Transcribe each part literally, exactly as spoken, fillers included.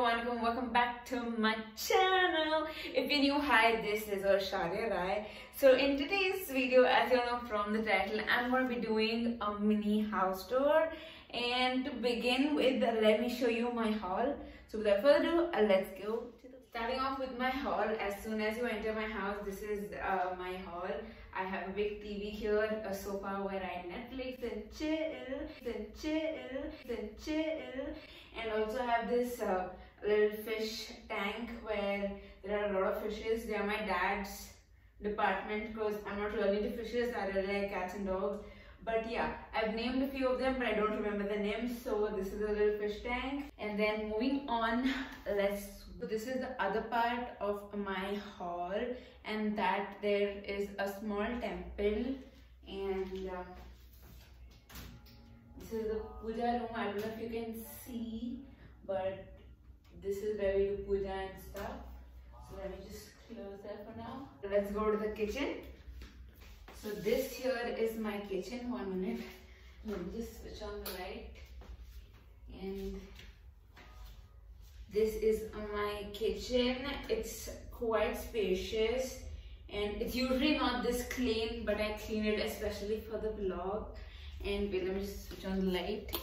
Assalamualaikum, welcome back to my channel. If you're new, hi, this is Shadia Rai. So in today's video, as you know from the title, I'm going to be doing a mini house tour. And to begin with, let me show you my hall. So without further ado, uh, let's go. Starting off with my hall, as soon as you enter my house, this is uh, my hall. I have a big T V here, a sofa where I Netflix and chill, and chill, and chill. And also have this uh, little fish tank where there are a lot of fishes. They are my dad's department because I'm not really into fishes. I really like cats and dogs. But yeah, I've named a few of them, but I don't remember the names. So this is a little fish tank. And then moving on, let's. So this is the other part of my hall, and that there is a small temple, and uh, this is the puja room. I don't know if you can see, but this is where we do puja and stuff. So let me just close that for now. Let's go to the kitchen. So this here is my kitchen. One minute. Let me just switch on the light. And this is my kitchen. It's quite spacious and it's usually not this clean, but I clean it especially for the vlog. And wait, let me just switch on the light.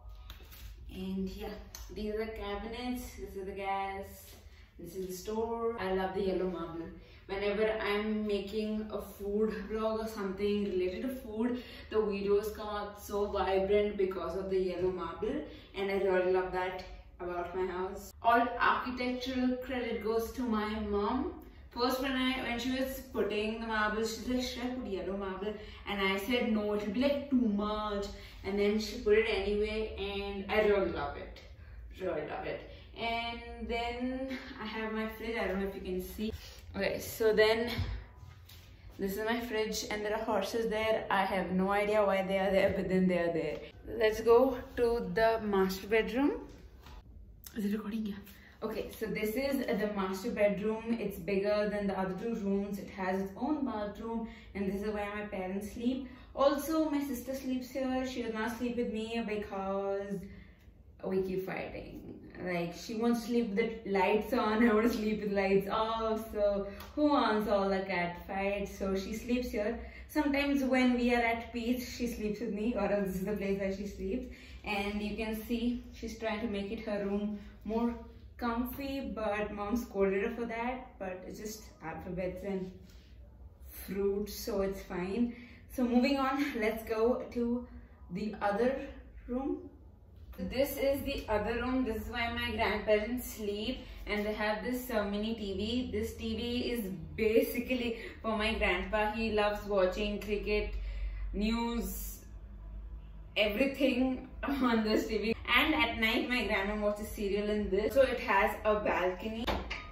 And yeah, these are the cabinets, this is the gas, this is the store. I love the yellow marble. Whenever I'm making a food vlog or something related to food, the videos come out so vibrant because of the yellow marble, and I really love that about my house. All architectural credit goes to my mom. First, when I when she was putting the marble, she's like, should I put yellow marble? And I said no, it'll be like too much. And then she put it anyway, and I really love it. Really love it. And then I have my fridge. I don't know if you can see. Okay, so then this is my fridge, and there are horses there. I have no idea why they are there, but then they are there. Let's go to the master bedroom. Is it recording? Yeah. Okay, so this is the master bedroom. It's bigger than the other two rooms. It has its own bathroom, and this is where my parents sleep. Also, my sister sleeps here. She does not sleep with me because we keep fighting. Like, she wants to sleep with the lights on, I want to sleep with lights off. So who wants all the cat fights? So she sleeps here. Sometimes when we are at peace, she sleeps with me, or else this is the place where she sleeps. And you can see she's trying to make it her room more comfy, but mom scolded her for that. But it's just alphabets and fruits, so it's fine. So moving on, let's go to the other room. This is the other room. This is where my grandparents sleep, and they have this uh, mini T V. This T V is basically for my grandpa. He loves watching cricket, news, everything on this T V. And at night my grandma watches serial in this. So it has a balcony.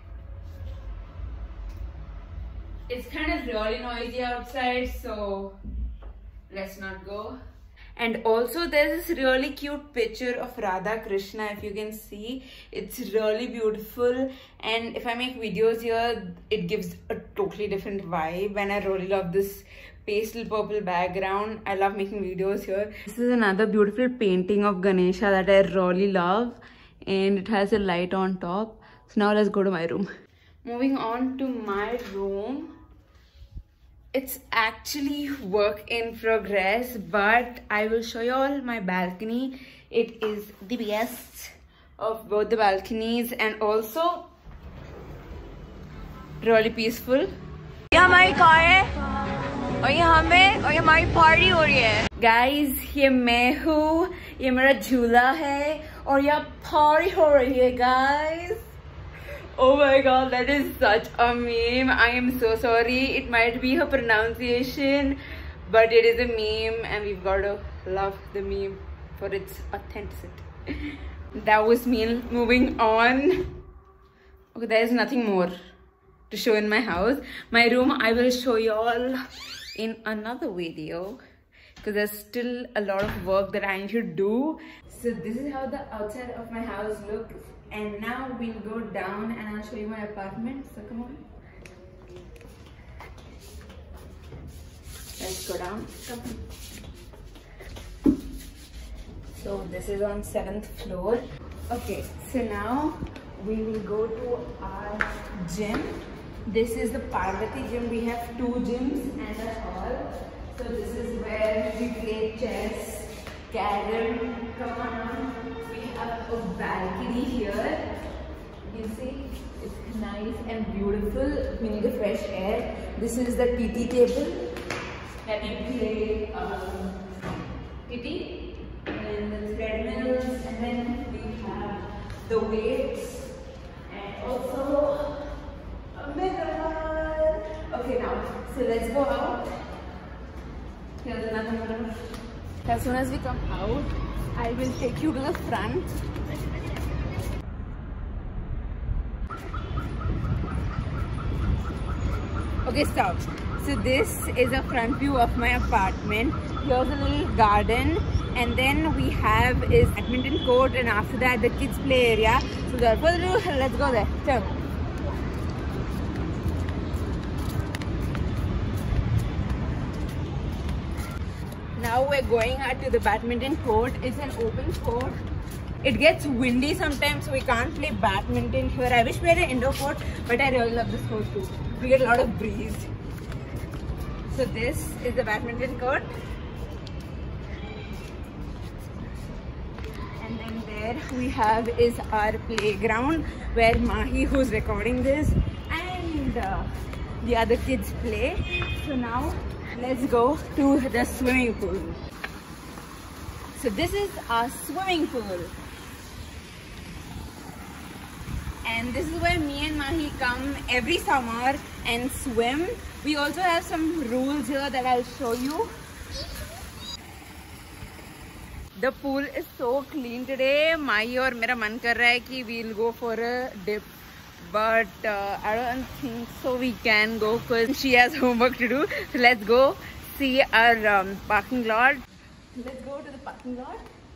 It's kind of really noisy outside, so let's not go. And also there's this really cute picture of Radha Krishna, if you can see. It's really beautiful, and if I make videos here, it gives a totally different vibe, and I really love this pastel purple background. I love making videos here. This is another beautiful painting of Ganesha that I really love, and it has a light on top. So now let's go to my room. Moving on to my room. It's actually work in progress, but I will show you all my balcony. It is the best of both the balconies, and also really peaceful. ये हमारी car है और यहाँ में और ये हमारी party हो रही है. Guys, ये मैं हूँ, ये मेरा झूला है और यहाँ पार्टी हो रही है guys. Oh my god, that is such a meme. I am so sorry. It might be her pronunciation, but it is a meme, and we've got to love the meme for its authenticity. That was me. Moving on. Okay, there is nothing more to show in my house. My room I will show you all in another video, because there's still a lot of work that I need to do. So this is how the outside of my house looks. And now we'll go down and I'll show you my apartment. So come on. Let's go down. Come on. So this is on seventh floor. Okay, so now we will go to our gym. This is the Parvati gym. We have two gyms and a hall. So this is where we play chess, carrom. Come on, we have a balcony here. You see, it's nice and beautiful. We need a fresh air. This is the T T table that we play um, T T, and the treadmills, and then we have the weights, and also a mirror. Okay, now, so let's go out. Here's another mirror. As soon as we come out, I will take you to the front. Okay, stop. So this is a front view of my apartment. Here's a little garden, and then we have is badminton court, and after that the kids play area. So therefore, let's go there. Chalo. Now we're going out to the badminton court. It's an open court. It gets windy sometimes, so we can't play badminton here. I wish we had an indoor court, but I really love this court too. We get a lot of breeze. So this is the badminton court. And then there we have is our playground where Mahi, who's recording this, and uh, the other kids play. So now let's go to the swimming pool. So this is our swimming pool. And this is where me and Mahi come every summer and swim. We also have some rules here that I'll show you. The pool is so clean today. Mahi और मेरा मन कर रहा है कि we'll go for a dip, but uh, I don't think so we can go because she has homework to do. So let's go see our um, parking lot. Let's go to the parking lot.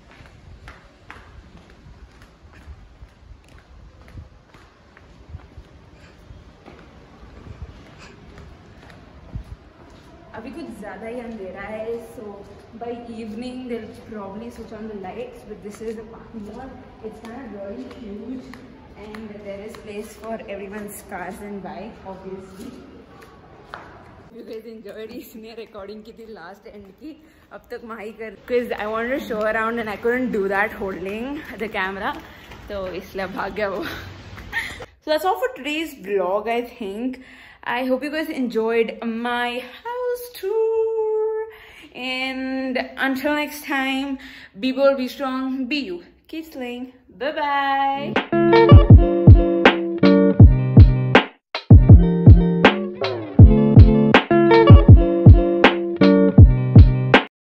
अभी कुछ ज़्यादा ही अंधेरा है, so by evening they'll probably switch on the lights. But this is the parking lot. It's kind of really huge, and there is place for everyone's cars and bikes, obviously. You guys enjoyed इसने recording की थी last end की, अब तक माही कर, because I wanted to show around and I couldn't do that holding the camera, तो इसलिए भाग गया वो. So that's all for today's vlog, I think. I hope you guys enjoyed my house tour. And until next time, be bold, be strong, be you. Keep slaying. Bye-bye.